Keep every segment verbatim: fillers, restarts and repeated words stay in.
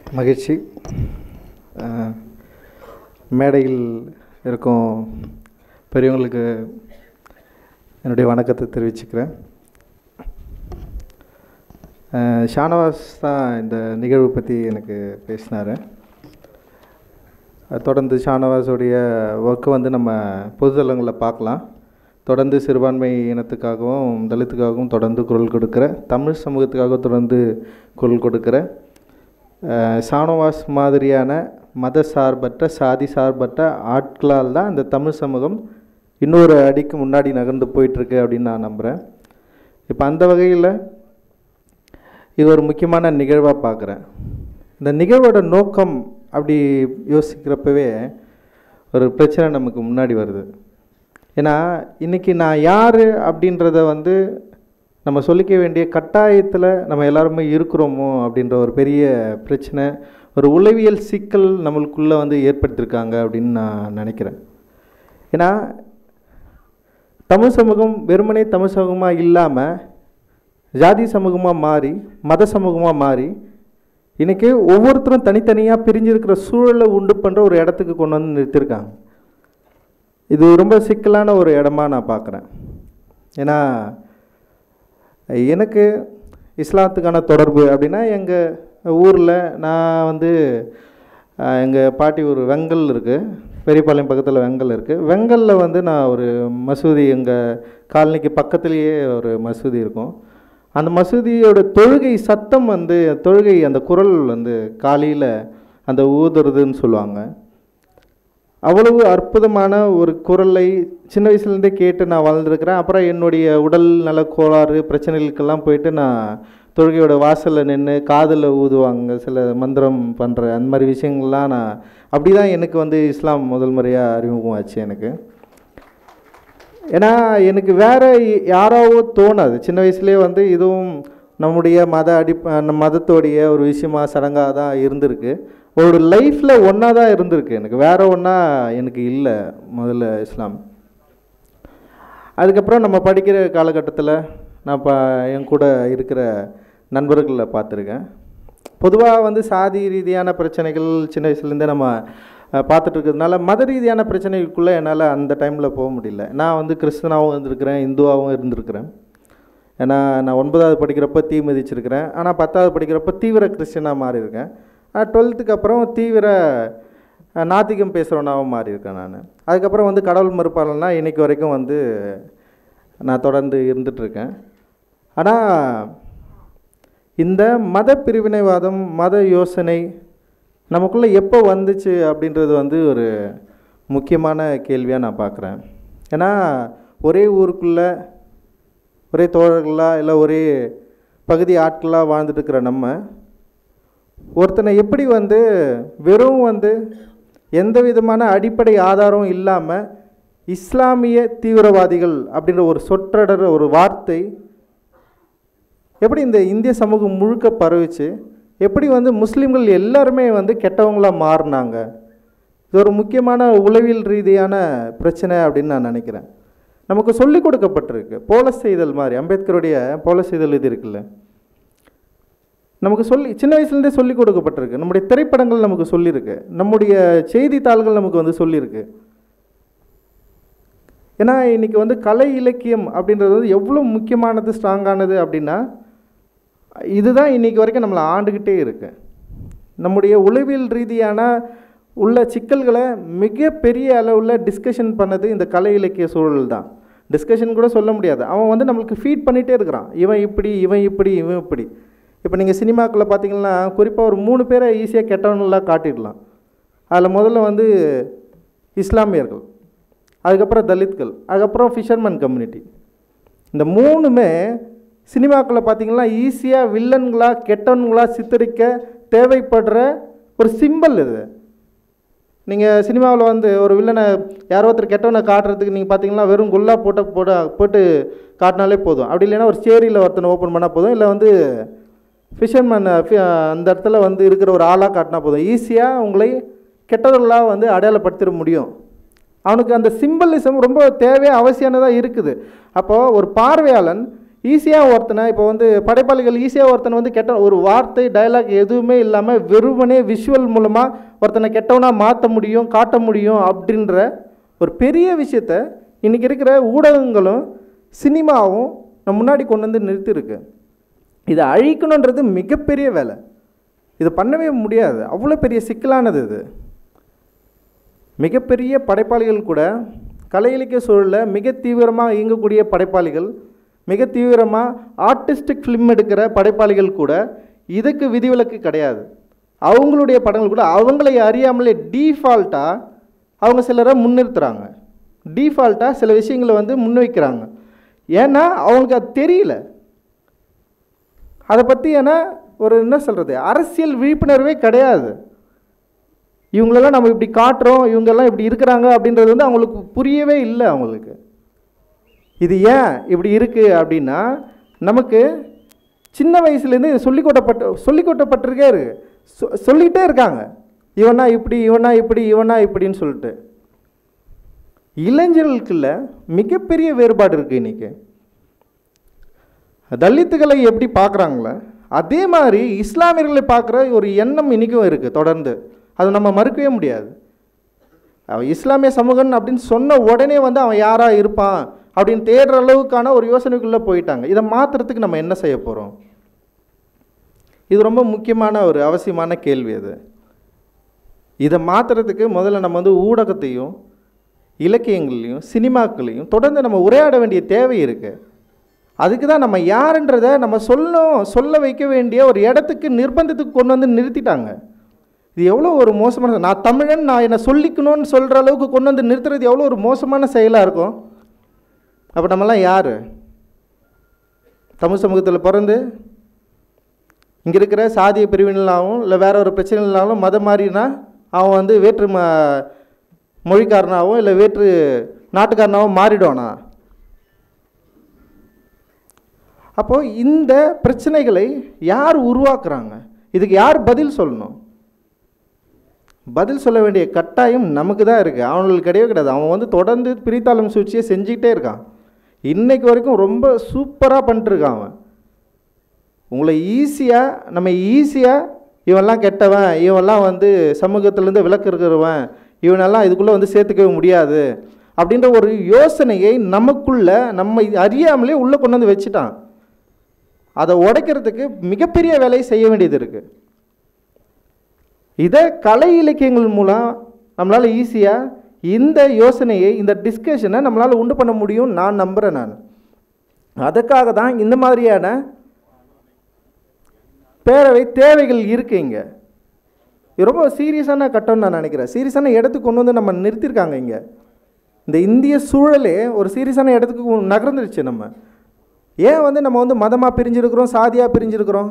மகிழ்ச்சி. மேடையில் இருக்கும் பெரியவங்களுக்கு என்னுடைய வணக்கத்தை தெரிவிச்சுக்கிறேன். ஷானவாஸ் தான் இந்த நிகழ்வு பற்றி எனக்கு பேசினார். தொடர்ந்து ஷானவாஸுடைய ஒர்க்கை வந்து நம்ம பொதுத்தளங்களில் பார்க்கலாம். தொடர்ந்து சிறுபான்மை இனத்துக்காகவும் தலித்துக்காகவும் தொடர்ந்து குரல் கொடுக்குற, தமிழ் சமூகத்துக்காக தொடர்ந்து குரல் கொடுக்குற ஷானவாஸ் மாதிரியான மத சார்பற்ற சாதி சார்பற்ற ஆட்களால் தான் இந்த தமிழ் சமூகம் இன்னொரு அடிக்கு முன்னாடி நகர்ந்து போயிட்டுருக்கு அப்படின்னு நான் நம்புகிறேன். இப்போ அந்த வகையில் இது ஒரு முக்கியமான நிகழ்வாக பார்க்குறேன். இந்த நிகழ்வோட நோக்கம் அப்படி யோசிக்கிறப்பவே ஒரு பிரச்சனை நமக்கு முன்னாடி வருது. ஏன்னா இன்றைக்கி நான் யார் அப்படின்றத வந்து நம்ம சொல்லிக்க வேண்டிய கட்டாயத்தில் நம்ம எல்லாருமே இருக்கிறோமோ அப்படின்ற ஒரு பெரிய பிரச்சனை, ஒரு உளவியல் சிக்கல் நம்மளுக்குள்ளே வந்து ஏற்படுத்தியிருக்காங்க அப்படின்னு நான் நினைக்கிறேன். ஏன்னா தமிழ் சமூகம் வெறுமனே தமிழ் சமூகமாக இல்லாமல் ஜாதி சமூகமாக மாறி மத சமூகமாக மாறி இன்றைக்கி ஒவ்வொருத்தரும் தனித்தனியாக பிரிஞ்சிருக்கிற சூழலை உண்டு பண்ணுற ஒரு இடத்துக்கு கொண்டு வந்து நிறுத்தியிருக்காங்க. இது ரொம்ப சிக்கலான ஒரு இடமா நான் பார்க்குறேன். ஏன்னா எனக்கு இஸ்லாத்துக்கான தொடர்பு அப்படின்னா எங்கள் ஊரில் நான் வந்து எங்கள் பாட்டி ஒரு வெங்கல் இருக்குது, பெரியபாளையம் பக்கத்தில் வெங்கல் இருக்குது. வெங்கலில் வந்து நான் ஒரு மசூதி, எங்கள் காலனிக்கு பக்கத்துலேயே ஒரு மசூதி இருக்கும். அந்த மசூதியோட தொழுகை சத்தம் வந்து தொழுகை அந்த குரல் வந்து காலையில் அந்த ஊதுறதுன்னு சொல்லுவாங்க. அவ்வளவு அற்புதமான ஒரு குரலை சின்ன வயசுலேருந்தே கேட்டு நான் வளர்ந்துருக்கிறேன். அப்புறம் என்னுடைய உடல் நல கோளாறு பிரச்சனைகளுக்கெல்லாம் போயிட்டு நான் தொழுகையோட வாசலில் நின்று காதில் ஊதுவாங்க, சில மந்திரம் பண்ணுற அந்த மாதிரி விஷயங்கள்லாம் நான் அப்படி தான் எனக்கு வந்து இஸ்லாம் முதல் முறையாக அறிமுகம் ஆச்சு எனக்கு. ஏன்னா எனக்கு வேறு யாராவோ தோணாது. சின்ன வயசுலேயே வந்து இதுவும் நம்முடைய மத அடி மதத்தோடைய ஒரு விஷயமா சடங்காக தான் இருந்திருக்கு. ஒரு லைஃப்பில் ஒன்றா தான் இருந்திருக்கு, எனக்கு வேறு ஒன்றா எனக்கு இல்லை முதல்ல இஸ்லாம். அதுக்கப்புறம் நம்ம படிக்கிற காலகட்டத்தில் நான் இப்போ என் கூட இருக்கிற நண்பர்களை பார்த்துருக்கேன். பொதுவாக வந்து சாதி ரீதியான பிரச்சனைகள் சின்ன வயசுலேருந்தே நம்ம பார்த்துட்டு இருக்கிறதுனால மத ரீதியான பிரச்சனைகளுக்குள்ளே என்னால் அந்த டைமில் போக முடியல. நான் வந்து கிறிஸ்தனாகவும் இருந்திருக்கிறேன், இந்துவாகவும் இருந்திருக்கிறேன். ஏன்னா நான் ஒன்பதாவது படிக்கிறப்ப தீ மிதிச்சிருக்கிறேன், ஆனால் பத்தாவது படிக்கிறப்ப தீவிர கிறிஸ்டியனாக மாறியிருக்கேன். டுவெல்த்துக்கு அப்புறம் தீவிர நாத்திகம் பேசுகிறவனாகவும் மாறியிருக்கேன் நான். அதுக்கப்புறம் வந்து கடவுள் மறுப்பாளனா இன்றைக்கு வரைக்கும் வந்து நான் தொடர்ந்து இருந்துகிட்ருக்கேன். ஆனால் இந்த மத பிரிவினைவாதம் மத யோசனை நமக்குள்ளே எப்போ வந்துச்சு அப்படின்றது வந்து ஒரு முக்கியமான கேள்வியாக நான் பார்க்குறேன். ஏன்னா ஒரே ஊருக்குள்ளே ஒரே தோழர்களாக இல்லை ஒரே பகுதி ஆட்களாக வாழ்ந்துட்டுருக்கிற நம்ம ஒருத்தனை எப்படி வந்து வெறும் வந்து எந்த விதமான அடிப்படை ஆதாரம் இல்லாமல் இஸ்லாமிய தீவிரவாதிகள் அப்படின்ற ஒரு சொற்றொடர் ஒரு வார்த்தை எப்படி இந்த இந்திய சமூகம் முழுக்க பரவிச்சு, எப்படி வந்து முஸ்லீம்கள் எல்லாருமே வந்து கெட்டவங்களாக மாறினாங்க. இது ஒரு முக்கியமான உளவியல் ரீதியான பிரச்சனை அப்படின்னு நான் நினைக்கிறேன். நமக்கு சொல்லிக் கொடுக்கப்பட்டிருக்கு போல செய்தல் மாதிரி, அம்பேத்கருடைய போல செய்தல் இது இருக்குல்ல, நமக்கு சொல்லி சின்ன வயசுலேருந்தே சொல்லிக் கொடுக்கப்பட்டிருக்கு. நம்முடைய திரைப்படங்கள் நமக்கு சொல்லியிருக்கு, நம்முடைய செய்தித்தாள்கள் நமக்கு வந்து சொல்லியிருக்கு. ஏன்னா இன்றைக்கி வந்து கலை இலக்கியம் அப்படின்றது வந்து எவ்வளோ முக்கியமானது ஸ்ட்ராங்கானது அப்படின்னா இதுதான் இன்றைக்கி வரைக்கும் நம்மளை ஆண்டுக்கிட்டே இருக்கு. நம்முடைய உளவியல் ரீதியான உள்ள சிக்கல்களை மிகப்பெரிய அளவில் டிஸ்கஷன் பண்ணது இந்த கலை இலக்கிய சூழல் தான். டிஸ்கஷன் கூட சொல்ல முடியாது, அவன் வந்து நம்மளுக்கு ஃபீட் பண்ணிகிட்டே இருக்கிறான். இவன் இப்படி இவன் இப்படி இவன் இப்படி. இப்போ நீங்கள் சினிமாக்களை பார்த்தீங்கன்னா குறிப்பாக ஒரு மூணு பேரை ஈஸியாக கெட்டவங்களாக காட்டிடலாம். அதில் முதல்ல வந்து இஸ்லாமியர்கள், அதுக்கப்புறம் தலித்கள், அதுக்கப்புறம் ஃபிஷர்மேன் கம்யூனிட்டி. இந்த மூணுமே சினிமாக்களை பார்த்தீங்கன்னா ஈஸியாக வில்லன்களாக கெட்டவங்களாக சித்தரிக்க தேவைப்படுற ஒரு சிம்பல் இது. நீங்கள் சினிமாவில் வந்து ஒரு வில்லனை யாரோ ஒருத்தர் கெட்டவனை காட்டுறதுக்கு நீங்கள் பார்த்தீங்கன்னா வெறும் குல்லா போட்ட போட போட்டு காட்டினாலே போதும். அப்படி இல்லைன்னா ஒரு சேரியில் ஒருத்தனை ஓப்பன் பண்ணால் போதும், இல்லை வந்து ஃபிஷர்மேன் அந்த இடத்துல வந்து இருக்கிற ஒரு ஆளாக காட்டினா போதும், ஈஸியாக உங்களை கெட்டவர்களாக வந்து அடையாளப்படுத்திட முடியும். அவனுக்கு அந்த சிம்பலிசம் ரொம்ப தேவையாக அவசியமானதாக இருக்குது. அப்போது ஒரு பார்வையாளன் ஈஸியாக ஒருத்தனை இப்போ வந்து படைப்பாளிகள் ஈஸியாக ஒருத்தனை வந்து கெட்ட ஒரு வார்த்தை டயலாக் எதுவுமே இல்லாமல் வெறுமனே விஷுவல் மூலமாக ஒருத்தனை கெட்டவனாக மாற்ற முடியும், காட்ட முடியும் அப்படின்ற ஒரு பெரிய விஷயத்த இன்றைக்கி இருக்கிற ஊடகங்களும் சினிமாவும் நம்ம முன்னாடி கொண்டு வந்து நிறுத்தியிருக்கு. இதை அழிக்கணுன்றது மிகப்பெரிய வேலை. இதை பண்ணவே முடியாது, அவ்வளோ பெரிய சிக்கலானது இது. மிகப்பெரிய படைப்பாளிகள் கூட கலை இலக்கிய சூழலில் மிக தீவிரமாக இயங்கக்கூடிய படைப்பாளிகள், மிக தீவிரமாக ஆர்டிஸ்டிக் ஃபிலிம் எடுக்கிற படைப்பாளிகள் கூட இதுக்கு விதிவிலக்கு கிடையாது. அவங்களுடைய படங்கள் கூட அவங்களை அறியாமலே டீஃபால்ட்டாக அவங்க சிலரை முன்னிறுத்துகிறாங்க, டீஃபால்ட்டாக சில விஷயங்களை வந்து முன்வைக்கிறாங்க. ஏன்னா அவங்களுக்கு அது தெரியல, அதை பற்றி ஏன்னா ஒரு என்ன சொல்கிறது அரசியல் விழிப்புணர்வே கிடையாது. இவங்களெல்லாம் நம்ம இப்படி காட்டுறோம், இவங்கெல்லாம் இப்படி இருக்கிறாங்க அப்படின்றது வந்து அவங்களுக்கு புரியவே இல்லை. அவங்களுக்கு இது ஏன் இப்படி இருக்குது அப்படின்னா நமக்கு சின்ன வயசுலேருந்து இது சொல்லிக் கொடுப்பட்ட சொல்லிக் கொடுப்பட்டிருக்கே இருக்கு, சொ சொல்லிகிட்டே இருக்காங்க இவனா இப்படி இவனா இப்படி இவனா இப்படின்னு சொல்லிட்டு. இளைஞர்களுக்குள்ள மிகப்பெரிய வேறுபாடு இருக்குது. இன்றைக்கி தலித்துகளை எப்படி பார்க்குறாங்களோ அதே மாதிரி இஸ்லாமியர்களை பார்க்குற ஒரு எண்ணம் இன்றைக்கும் இருக்குது தொடர்ந்து. அதை நம்ம மறுக்கவே முடியாது. அவன் இஸ்லாமிய சமூகம் அப்படின்னு சொன்ன உடனே வந்து அவன் யாராக இருப்பான் அப்படின்னு தேடுற அளவுக்கான ஒரு யோசனைக்குள்ளே போயிட்டாங்க. இதை மாற்றுறதுக்கு நம்ம என்ன செய்ய போகிறோம்? இது ரொம்ப முக்கியமான ஒரு அவசியமான கேள்வி. அது இதை மாற்றுறதுக்கு முதல்ல நம்ம வந்து ஊடகத்தையும் இலக்கியங்களையும் சினிமாக்களையும் தொடர்ந்து நம்ம உரையாட வேண்டிய தேவை இருக்குது. அதுக்கு தான் நம்ம யாருன்றதை நம்ம சொல்லும் சொல்ல வைக்க வேண்டிய ஒரு இடத்துக்கு நிர்பந்தத்துக்கு கொண்டு வந்து நிறுத்திட்டாங்க. இது எவ்வளோ ஒரு மோசமான, நான் தமிழன் நான் என்னை சொல்லிக்கணும்னு சொல்கிற அளவுக்கு கொண்டு வந்து நிறுத்துறது எவ்வளோ ஒரு மோசமான செயலாக இருக்கும். அப்போ நம்மலாம் யார்? தமிழ் சமூகத்தில் பிறந்து இங்கே இருக்கிற சாதிய பிரிவினலாகவும் இல்லை வேற ஒரு பிரச்சனைனாலும் மதம் மாறினா அவன் வந்து வேற்று ம மொழிக்காரனாகவும் இல்லை வேற்று நாட்டுக்காரனாகவும் மாறிடுவானா? அப்போது இந்த பிரச்சனைகளை யார் உருவாக்குறாங்க? இதுக்கு யார் பதில் சொல்லணும்? பதில் சொல்ல வேண்டிய கட்டாயம் நமக்கு தான் இருக்குது, அவங்களுக்கு கிடையவே கிடையாது. அவன் வந்து தொடர்ந்து பிரித்தாளும் சூழ்ச்சியை செஞ்சுக்கிட்டே இருக்கான். இன்றைக்கு வரைக்கும் ரொம்ப சூப்பராக பண்ணிட்டுருக்கான் அவன். உங்களை ஈஸியாக நம்ம ஈஸியாக இவன்லாம் கெட்டவன், இவன்லாம் வந்து சமூகத்திலேருந்து விலக்கு இருக்கிறவன், இவனெல்லாம் இதுக்குள்ளே வந்து சேர்த்துக்கவே முடியாது அப்படின்ற ஒரு யோசனையை நமக்குள்ளே நம்ம அறியாமலே உள்ளே கொண்டு வந்து வச்சுட்டான். அதை உடைக்கிறதுக்கு மிகப்பெரிய வேலையை செய்ய வேண்டியது இருக்குது. இதை கலை இலக்கியங்கள் மூலம் நம்மளால் ஈஸியாக இந்த யோசனையை இந்த டிஸ்கஷனை நம்மளால் உண்டு பண்ண முடியும் நான் நம்புகிறேன். நான் அதுக்காக தான் இந்த மாதிரியான பேரவை தேவைகள் இருக்குது. இங்கே இது ரொம்ப சீரியஸான கட்டம்னு நான் நினைக்கிறேன். சீரியஸான இடத்துக்கு கொண்டு வந்து நம்ம நிறுத்தியிருக்காங்க. இங்கே இந்த இந்திய சூழலே ஒரு சீரியஸான இடத்துக்கு நகர்ந்துருச்சு. நம்ம ஏன் வந்து நம்ம வந்து மதமாக பிரிஞ்சிருக்கிறோம், சாதியாக பிரிஞ்சிருக்கிறோம்?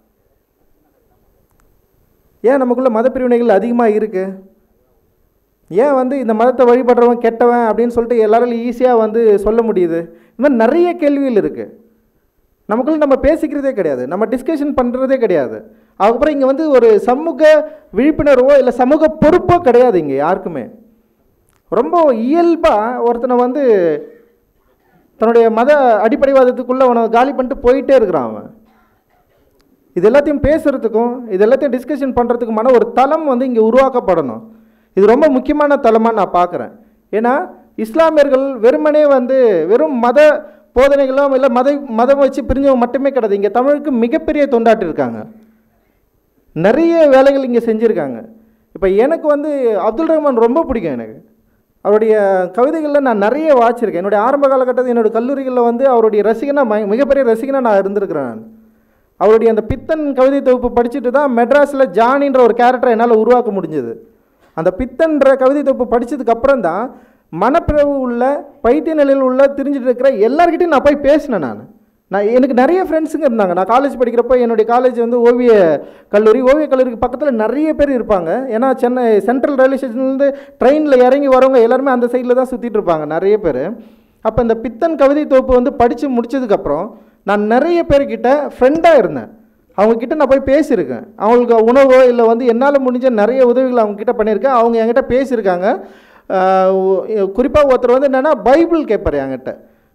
ஏன் நமக்குள்ள மத பிரிவினைகள் அதிகமாக இருக்குது? ஏன் வந்து இந்த மதத்தை வழிபடுறவன் கெட்டவன் அப்படின்னு சொல்லிட்டு எல்லாராலும் ஈஸியாக வந்து சொல்ல முடியுது? இந்த மாதிரி நிறைய கேள்விகள் இருக்குது. நமக்குள்ள நம்ம பேசிக்கிறதே கிடையாது, நம்ம டிஸ்கஷன் பண்ணுறதே கிடையாது. அதுக்கப்புறம் இங்கே வந்து ஒரு சமூக விழிப்புணர்வோ இல்லை சமூக பொறுப்போ கிடையாது இங்கே யாருக்குமே. ரொம்ப இயல்பாக ஒருத்தனை வந்து தன்னுடைய மத அடிப்படைவாதத்துக்குள்ளே அவனை காலி பண்ணிட்டு போயிட்டே இருக்கிறான் அவன். இது எல்லாத்தையும் பேசுகிறதுக்கும் இது எல்லாத்தையும் டிஸ்கஷன் பண்ணுறதுக்குமான ஒரு தளம் வந்து இங்கே உருவாக்கப்படணும். இது ரொம்ப முக்கியமான தளமாக நான் பார்க்குறேன். ஏன்னா இஸ்லாமியர்கள் வெறுமனே வந்து வெறும் மத போதனைகளும் இல்லை மத மதம் வச்சு பிரிஞ்சவங்க மட்டுமே கிடையாது. இங்கே தமிழுக்கு மிகப்பெரிய தொண்டாட்டி இருக்காங்க, நிறைய வேலைகள் இங்கே செஞ்சுருக்காங்க. இப்போ எனக்கு வந்து அப்துல் ரஹ்மான் ரொம்ப பிடிக்கும். எனக்கு அவருடைய கவிதைகளில் நான் நிறைய வாசிச்சிருக்கேன். என்னுடைய ஆரம்ப காலகட்டத்தில் என்னுடைய கல்லூரிகளில் வந்து அவருடைய ரசிகனாக மிகப்பெரிய ரசிகனாக நான் இருந்திருக்கிறேன். நான் அவருடைய அந்த பித்தன் கவிதை தொகுப்பு படிச்சுட்டு தான் மெட்ராஸில் ஜானின்ற ஒரு கேரக்டரை என்னால் உருவாக்க முடிஞ்சது. அந்த பித்தன்ற கவிதை தொகுப்பு படித்ததுக்கு அப்புறம் தான் மனப்பிறவு உள்ள பைத்திய நிலையில் உள்ள தெரிஞ்சுட்டு இருக்கிற எல்லார்கிட்டையும் நான் போய் பேசினேன். நான் நான் எனக்கு நிறைய ஃப்ரெண்ட்ஸுங்க இருந்தாங்க. நான் காலேஜ் படிக்கிறப்போ என்னுடைய காலேஜ் வந்து ஓவிய கல்லூரி, ஓவிய கல்லூரிக்கு பக்கத்தில் நிறைய பேர் இருப்பாங்க. ஏன்னா சென்னை சென்ட்ரல் ரயில்வே ஸ்டேஷன்லேருந்து ட்ரெயினில் இறங்கி வரவங்க எல்லாருமே அந்த சைடில் தான் சுற்றிட்டு இருப்பாங்க நிறைய பேர். அப்போ இந்த பித்தன் கவிதை தொகுப்பு வந்து படித்து முடித்ததுக்கப்புறம் நான் நிறைய பேர்கிட்ட ஃப்ரெண்டாக இருந்தேன். அவங்கக்கிட்ட நான் போய் பேசியிருக்கேன். அவங்களுக்கு உணவோ இல்லை வந்து என்னால் முடிஞ்ச நிறைய உதவிகள் அவங்கக்கிட்ட பண்ணியிருக்கேன். அவங்க என்கிட்ட பேசியிருக்காங்க. குறிப்பாக ஒருத்தர் வந்து என்னென்னா பைபிள் கேட்பார் என்கிட்ட.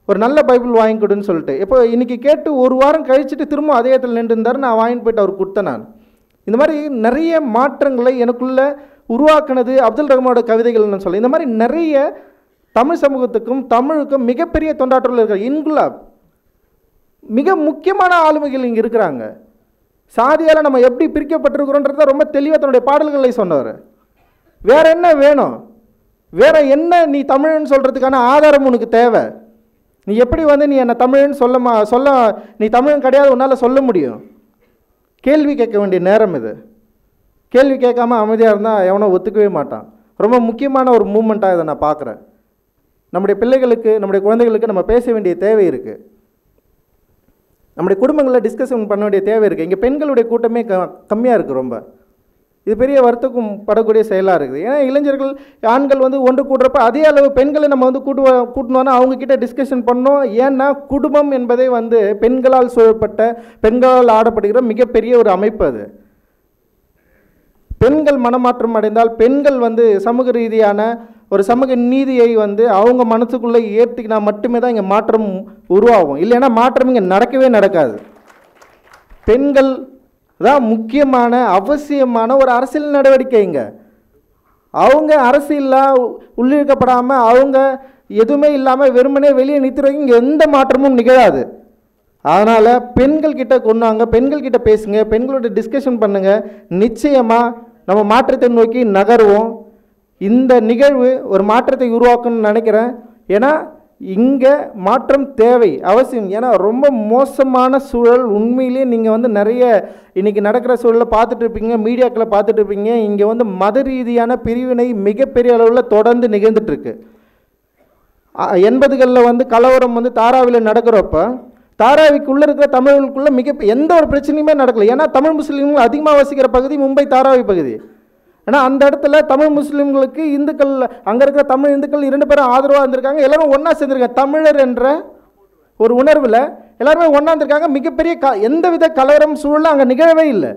ஒரு நல்ல பைபிள் வாங்கி கொடுன்னு சொல்லிட்டு இப்போ இன்றைக்கி கேட்டு ஒரு வாரம் கழிச்சுட்டு திரும்ப அதே இடத்துல நின்று இருந்தார். நான் வாங்கிட்டு போய்ட்டு அவர் கொடுத்தேன். நான் இந்த மாதிரி நிறைய மாற்றங்களை எனக்குள்ளே உருவாக்குனது அப்துல் ரஹ்மானோட கவிதைகள்னு சொல்லி இந்த மாதிரி நிறைய தமிழ் சமூகத்துக்கும் தமிழுக்கும் மிகப்பெரிய தொண்டாற்றல் இருக்கிற இன்குலாப் மிக முக்கியமான ஆளுமைகள் இங்கே இருக்கிறாங்க. சாதியால் நம்ம எப்படி பிரிக்கப்பட்டிருக்கிறோன்றத ரொம்ப தெளிவாக தன்னுடைய பாடல்களை சொன்னவர். வேற என்ன வேணும்? வேற என்ன நீ தமிழ்னு சொல்கிறதுக்கான ஆதாரம் உனக்கு தேவை? நீ எப்படி வந்து நீ என்ன தமிழ்னு சொல்லமா சொல்ல நீ தமிழன் கிடையாது உன்னால் சொல்ல முடியும்? கேள்வி கேட்க வேண்டிய நேரம் இது. கேள்வி கேட்காம அமைதியாக இருந்தால் எவனோ ஒத்துக்கவே மாட்டான். ரொம்ப முக்கியமான ஒரு மூமெண்ட்டாக இதை நான் பார்க்குறேன். நம்முடைய பிள்ளைகளுக்கு நம்முடைய குழந்தைகளுக்கு நம்ம பேச வேண்டிய தேவை இருக்குது. நம்முடைய குடும்பங்களில் டிஸ்கஷன் பண்ண வேண்டிய தேவை இருக்குது. இங்கே பெண்களுடைய கூட்டமே க கம்மியாக இருக்குது. ரொம்ப இது பெரிய வருத்தக்கும் படக்கூடிய செயலாக இருக்குது. ஏன்னா இளைஞர்கள் ஆண்கள் வந்து ஒன்று கூடுறப்ப அதே அளவு பெண்களை நம்ம வந்து கூட்டு கூட்டணும்னா அவங்கக்கிட்ட டிஸ்கஷன் பண்ணோம். ஏன்னா குடும்பம் என்பதே வந்து பெண்களால் சூழப்பட்ட பெண்களால் ஆடப்படுகிற மிகப்பெரிய ஒரு அமைப்பு. அது பெண்கள் மனமாற்றம் அடைந்தால் பெண்கள் வந்து சமூக ரீதியான ஒரு சமூக நீதியை வந்து அவங்க மனசுக்குள்ளே ஏற்றிக்கினா மட்டுமே தான் இங்கே மாற்றம் உருவாகும். இல்லைன்னா மாற்றம் இங்கே நடக்கவே நடக்காது. பெண்கள் தான் முக்கியமான அவசியமான ஒரு அரசியல் நடவடிக்கைங்க. அவங்க அரசியலாக உள்ளிழுக்கப்படாமல் அவங்க எதுவுமே இல்லாமல் வெறுமனே வெளியே நிறுத்துறதுக்கு இங்கே எந்த மாற்றமும் நிகழாது. அதனால் பெண்கள் கிட்ட கொண்டாங்க, பெண்கள் கிட்ட பேசுங்க, பெண்களோட டிஸ்கஷன் பண்ணுங்கள். நிச்சயமாக நம்ம மாற்றத்தை நோக்கி நகர்வோம். இந்த நிகழ்வு ஒரு மாற்றத்தை உருவாக்கணும்னு நினைக்கிறேன். ஏன்னா இங்கே மாற்றம் தேவை, அவசியம். ஏன்னா ரொம்ப மோசமான சூழல். உண்மையிலேயே நீங்கள் வந்து நிறைய இன்றைக்கி நடக்கிற சூழலை பார்த்துட்டு இருப்பீங்க, மீடியாக்களை பார்த்துட்டு இருப்பீங்க. இங்கே வந்து மத ரீதியான பிரிவினை மிகப்பெரிய அளவில் தொடர்ந்து நிகழ்ந்துட்டுருக்கு. எண்பதுகளில் வந்து கலவரம் வந்து தாராவியில் நடக்கிறப்ப தாராவிக்குள்ளே இருக்கிற தமிழர்களுக்குள்ளே மிக எந்த ஒரு பிரச்சனையுமே நடக்கலை. ஏன்னா தமிழ் முஸ்லீம்கள் அதிகமாக வசிக்கிற பகுதி மும்பை தாராவி பகுதி. ஏன்னா அந்த இடத்துல தமிழ் முஸ்லீம்களுக்கு இந்துக்கள் அங்கே இருக்கிற தமிழ் இந்துக்கள் இரண்டு பேரும் ஆதரவாக இருந்திருக்காங்க. எல்லாரும் ஒன்றா சேர்ந்துருக்காங்க. தமிழர் என்ற ஒரு உணர்வில் எல்லாருமே ஒன்றா இருந்திருக்காங்க. மிகப்பெரிய க எந்தவித கலவரம் சூழலும் அங்கே நிகழவே இல்லை.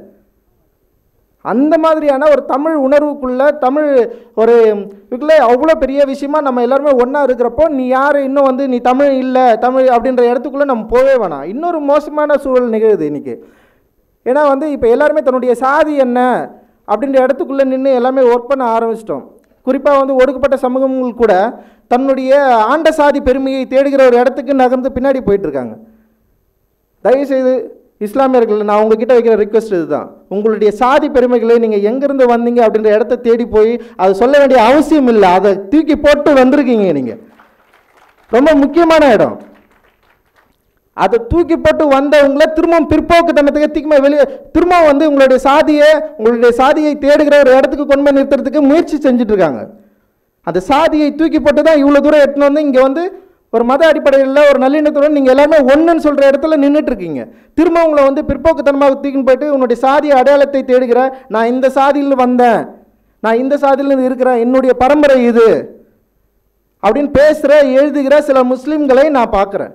அந்த மாதிரியான ஒரு தமிழ் உணர்வுக்குள்ளே தமிழ் ஒரு இதுக்குள்ளே அவ்வளோ பெரிய விஷயமா நம்ம எல்லாருமே ஒன்றா இருக்கிறப்போ நீ யார் இன்னும் வந்து நீ தமிழ் இல்லை தமிழ் அப்படின்ற இடத்துக்குள்ளே நம்ம போவே வேணாம். இன்னொரு மோசமான சூழல் நிகழுது இன்றைக்கி. ஏன்னா வந்து இப்போ எல்லாருமே தன்னுடைய சாதி என்ன அப்படின்ற இடத்துக்குள்ளே நின்று எல்லாமே ஒர்க் பண்ண ஆரம்பிச்சிட்டோம். குறிப்பாக வந்து ஒடுக்கப்பட்ட சமூகங்கள் கூட தன்னுடைய ஆண்ட சாதி பெருமையை தேடுகிற ஒரு இடத்துக்கு நகர்ந்து பின்னாடி போயிட்டுருக்காங்க. தயவுசெய்து இஸ்லாமியர்கள் நான் உங்ககிட்ட வைக்கிற ரிக்வெஸ்ட் இதுதான். உங்களுடைய சாதி பெருமைகளை நீங்கள் எங்கேருந்து வந்தீங்க அப்படின்ற இடத்த தேடி போய் அது சொல்ல வேண்டிய அவசியம் இல்லை. அதை தூக்கி போட்டு வந்திருக்கீங்க. நீங்கள் ரொம்ப முக்கியமான இடம். அதை தூக்கி போட்டு வந்தவங்கள திரும்பவும் பிற்போக்குத்தனத்துக்கு தீக்குமா வெளியே திரும்ப வந்து உங்களுடைய சாதியை உங்களுடைய சாதியை தேடுகிற ஒரு இடத்துக்கு கொண்டு போய் நிறுத்துறதுக்கு முயற்சி செஞ்சுட்டு இருக்காங்க. அந்த சாதியை தூக்கி போட்டு தான் இவ்வளோ தூரம் எட்டுன்னு வந்து இங்கே வந்து ஒரு மத அடிப்படையில் ஒரு நல்லிணத்துடன் நீங்கள் எல்லாருமே ஒன்றுன்னு சொல்கிற இடத்துல நின்றுட்டு இருக்கீங்க. திரும்ப உங்களை வந்து பிற்போக்குத்தனமாக தூக்கின்னு போயிட்டு உன்னுடைய சாதிய அடையாளத்தை தேடுகிற நான் இந்த சாதியில் வந்தேன், நான் இந்த சாதியில் இருக்கிறேன், என்னுடைய பரம்பரை இது அப்படின்னு பேசுகிற எழுதுகிற சில முஸ்லீம்களை நான் பார்க்குறேன்.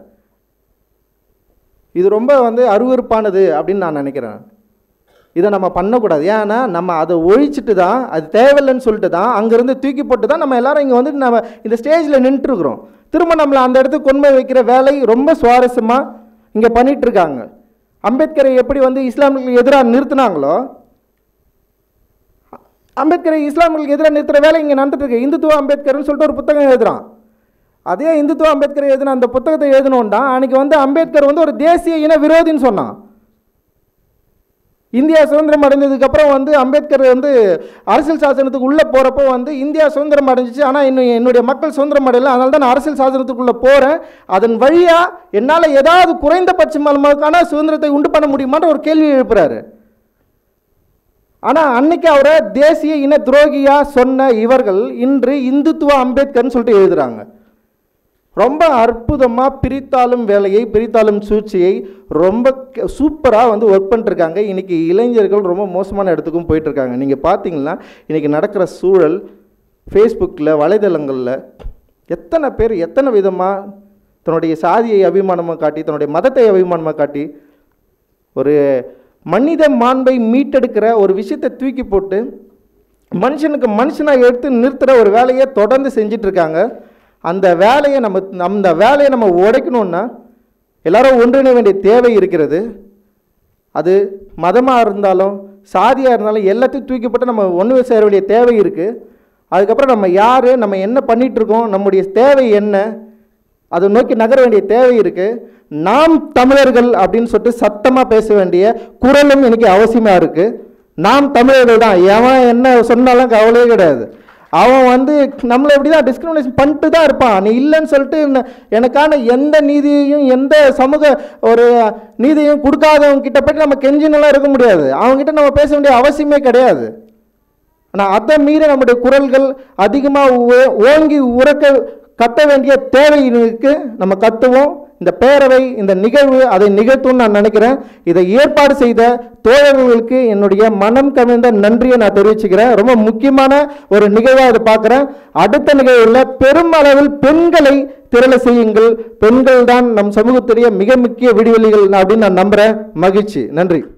இது ரொம்ப வந்து அருவருப்பானது அப்படின்னு நான் நினைக்கிறேன். இதை நம்ம பண்ணக்கூடாது. ஏன்னா நம்ம அதை ஒழிச்சிட்டு தான் அது தேவையில்லைன்னு சொல்லிட்டு தான் அங்கேருந்து தூக்கி போட்டு தான் நம்ம எல்லாரும் இங்கே வந்து நம்ம இந்த ஸ்டேஜில் நின்றுருக்குறோம். திரும்ப நம்மளை அந்த இடத்துக்கு கொண்டு போய் வைக்கிற வேலை ரொம்ப சுவாரஸ்யமாக இங்கே பண்ணிகிட்ருக்காங்க. அம்பேத்கரை எப்படி வந்து இஸ்லாமியர்களுக்கு எதிராக நிறுத்தினாங்களோ அம்பேத்கரை இஸ்லாமியர்களுக்கு எதிராக நிறுத்துகிற வேலை இங்கே நடந்துட்டுருக்கு. இந்துத்துவ அம்பேத்கர்னு சொல்லிட்டு ஒரு புத்தகம் எழுதுகிறான். அதே இந்துத்துவ அம்பேத்கர் எழுதின அந்த புத்தகத்தை எழுதணும்டா அன்றைக்கி வந்து அம்பேத்கர் வந்து ஒரு தேசிய இன விரோதின்னு சொன்னான். இந்தியா சுதந்திரம் அடைஞ்சதுக்கப்புறம் வந்து அம்பேத்கர் வந்து அரசியல் சாசனத்துக்கு உள்ளே போகிறப்போ வந்து இந்தியா சுதந்திரம் அடைஞ்சிச்சு, ஆனால் இன்னும் என்னுடைய மக்கள் சுதந்திரம் அடையலை, அதனால தான் நான் அரசியல் சாசனத்துக்குள்ளே போகிறேன், அதன் வழியாக என்னால் ஏதாவது குறைந்தபட்சமான சுதந்திரத்தை உண்டு பண்ண முடியுமான்ற ஒரு கேள்வி எழுப்புறாரு. ஆனால் அன்னைக்கு அவரை தேசிய இன துரோகியாக சொன்ன இவர்கள் இன்று இந்துத்துவ அம்பேத்கர்னு சொல்லிட்டு எழுதுகிறாங்க. ரொம்ப அற்புதமாக பிரித்தாலும் வேலையை பிரித்தாலும் சூழ்ச்சியை ரொம்ப சூப்பராக வந்து ஒர்க் பண்ணிட்டுருக்காங்க. இன்றைக்கி இளைஞர்கள் ரொம்ப மோசமான இடத்துக்கும் போயிட்டுருக்காங்க. நீங்கள் பார்த்தீங்கன்னா இன்றைக்கி நடக்கிற சூழல் ஃபேஸ்புக்கில் வலைதளங்களில் எத்தனை பேர் எத்தனை விதமாக தன்னுடைய சாதியை அபிமானமாக காட்டி தன்னுடைய மதத்தை அபிமானமாக காட்டி ஒரு மனித மாண்பை மீட்டெடுக்கிற ஒரு விஷயத்தை தூக்கி போட்டு மனுஷனுக்கு மனுஷனாக எடுத்து நிறுத்துகிற ஒரு வேலையை தொடர்ந்து செஞ்சிட்ருக்காங்க. அந்த வேலையை நம்ம அந்த வேலையை நம்ம உடைக்கணும்னா எல்லாரும் ஒன்றிணை வேண்டிய தேவை இருக்கிறது. அது மதமாக இருந்தாலும் சாதியாக இருந்தாலும் எல்லாத்தையும் தூக்கிப்பட்டு நம்ம ஒன்று சேர வேண்டிய தேவை இருக்குது. அதுக்கப்புறம் நம்ம யார், நம்ம என்ன பண்ணிகிட்ருக்கோம், நம்முடைய தேவை என்ன, அதை நோக்கி நகர வேண்டிய தேவை இருக்குது. நாம் தமிழர்கள் அப்படின்னு சொல்லிட்டு சத்தமாக பேச வேண்டிய குரலும் எனக்கு அவசியமாக இருக்குது. நாம் தமிழர்கள் தான், எவன் என்ன சொன்னாலும் கவலையே கிடையாது. அவன் வந்து நம்மளை எப்படி தான் டிஸ்கிரிமினேஷன் பண்ணிட்டு தான் இருப்பான். நீ இல்லைன்னு சொல்லிட்டு எனக்கான எந்த நீதியையும் எந்த சமூக ஒரு நீதியையும் கொடுக்காதவங்க கிட்ட போய்ட்டு நம்ம கெஞ்சினெல்லாம் இருக்க முடியாது. அவங்ககிட்ட நம்ம பேச வேண்டிய அவசியமே கிடையாது. ஆனால் அதை மீறி நம்முடைய குரல்கள் அதிகமாக ஓங்கி உறக்க கத்த வேண்டிய தேவை இருக்கு. நம்ம கத்துவோம். இந்த பேரவை, இந்த நிகழ்வு அதை நிகழ்த்தும்னு நான் நினைக்கிறேன். இதை ஏற்பாடு செய்த தோழர்களுக்கு என்னுடைய மனம் கவிழ்ந்த நன்றியை நான் தெரிவிச்சுக்கிறேன். ரொம்ப முக்கியமான ஒரு நிகழ்வாக அதை பார்க்குறேன். அடுத்த நிகழ்வில் பெருமளவில் பெண்களை திரள செய்யுங்கள். பெண்கள் தான் நம் சமூகத்துடைய மிக முக்கிய விடிவெளிகள் அப்படின்னு நான் நம்புகிறேன். மகிழ்ச்சி. நன்றி.